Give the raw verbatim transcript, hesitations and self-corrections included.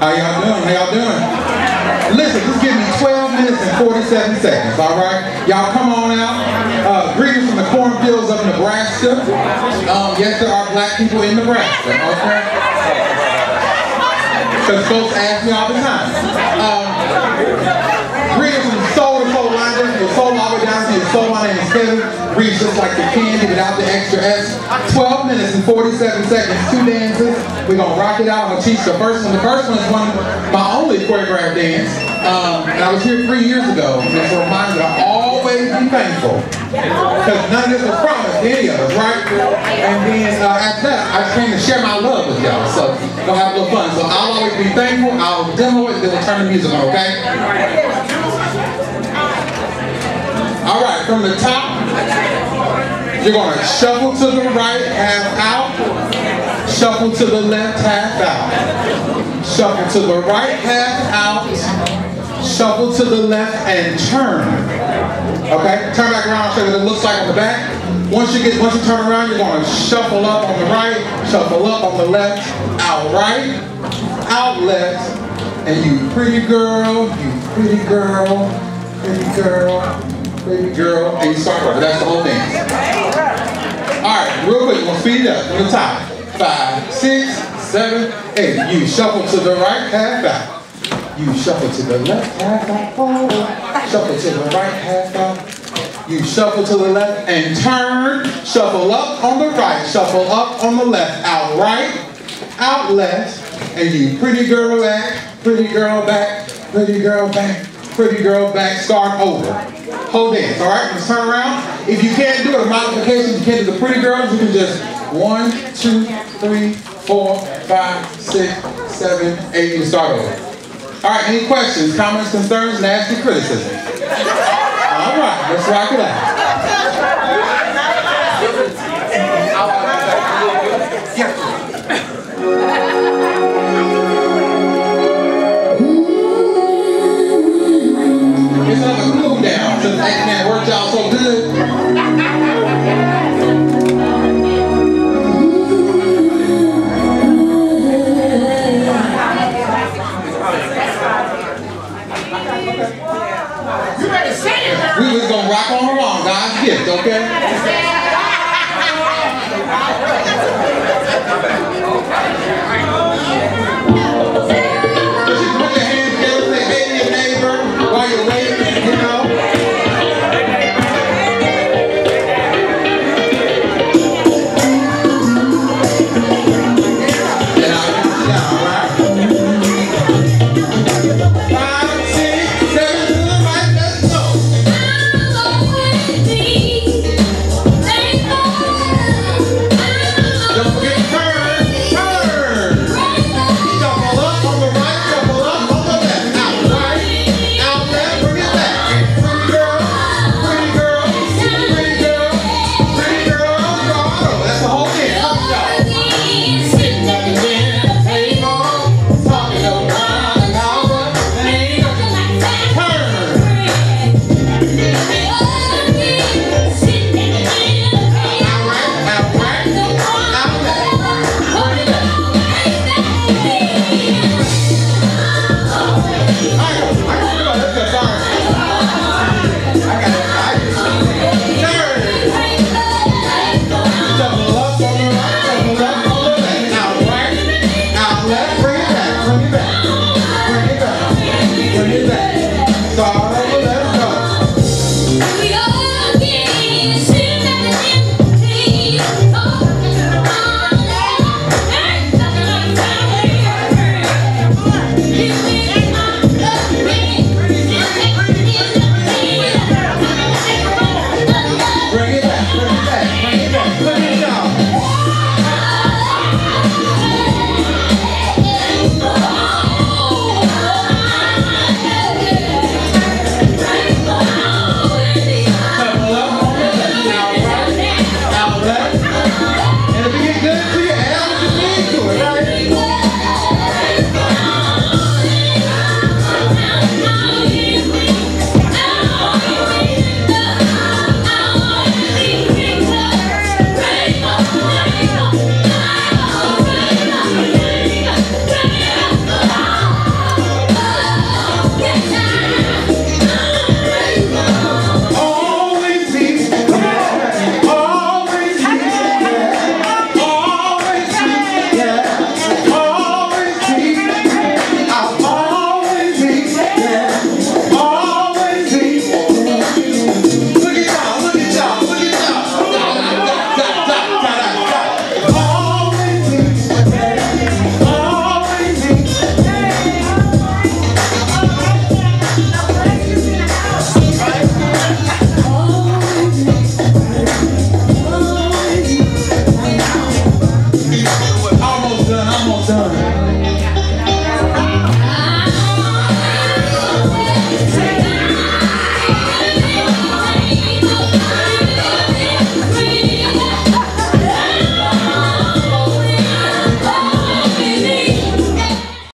How y'all doing? How y'all doing? Listen, just give me twelve minutes and forty-seven seconds, all right? Y'all come on out. Uh, greetings from the cornfields of Nebraska. Um, yes, there are black people in Nebraska, okay? Because folks ask me all the time. Um, greetings from soul to soul line, from soul all the way down to your soul. My name is Kevin. Reese, just like the candy without the extra S. twelve minutes and forty-seven seconds, two dances. We're going to rock it out. I'm going to teach the first one. The first one is one my only choreographed dance. Um, and I was here three years ago. And it's a reminder to always be thankful. Because none of this was promised to any of us, right? And then uh, after that, I came to share my love with y'all. So we'll have a little fun. So I'll always be thankful. I'll demo it, then we'll turn the music on, okay? All right, from the top, you're going to shuffle to the right, half out. Shuffle to the left, half out. Shuffle to the right, half out. Shuffle to the left and turn. Okay, turn back around, show you what it looks like on the back. Once you get, once you turn around, you're going to shuffle up on the right, shuffle up on the left, out right, out left, and you pretty girl, you pretty girl, pretty girl, pretty girl, and you start over. That's the whole dance. All right, real quick, we're going to speed it up from the top. Five, six, seven, eight. You shuffle to the right, half out. You shuffle to the left, half out, forward. Shuffle to the right, half out. You shuffle to the left and turn. Shuffle up on the right, shuffle up on the left. Out right, out left. And you pretty girl back, pretty girl back, pretty girl back, pretty girl back. Start over. Whole dance, all right? Let's turn around. If you can't do it, a modification, you can't do the pretty girls, you can just one, two, three, four, five, six, seven, eight, and start over. All right, any questions, comments, concerns, nasty criticism? All right, let's rock it out. It's like a cool down since acting that worked out so good. We was gonna rock on along, God's gift, okay? Just put your hands together, say hey to your neighbor while you're waiting, you know? Then I'll get you down, all right? Five, six, seven, to the right, let's go. Don't forget to turn, turn. Shuffle up on the right, shuffle up on the left. Out right, out left, bring it back. Pretty girl, pretty girl, pretty girl, pretty girl, Colorado. That's the whole thing. Come on, y'all. Sitting at the dinner table, talking around an hour, lane. Turn. Out right, out right, out left. Bring it back. I got it. I got it. Let's go. Sorry. I got it. I got it. Turn. Shuffle up on the right, shuffle up on the left. Out right, out left. Bring it back. Bring it back. Bring it back. Bring it back. Start over. Let's go. Bring it back. Bring it back. Bring it back. Put it down. Shuffle up on the left. Out right, out left. And if you get good to you, add what you need to it, right?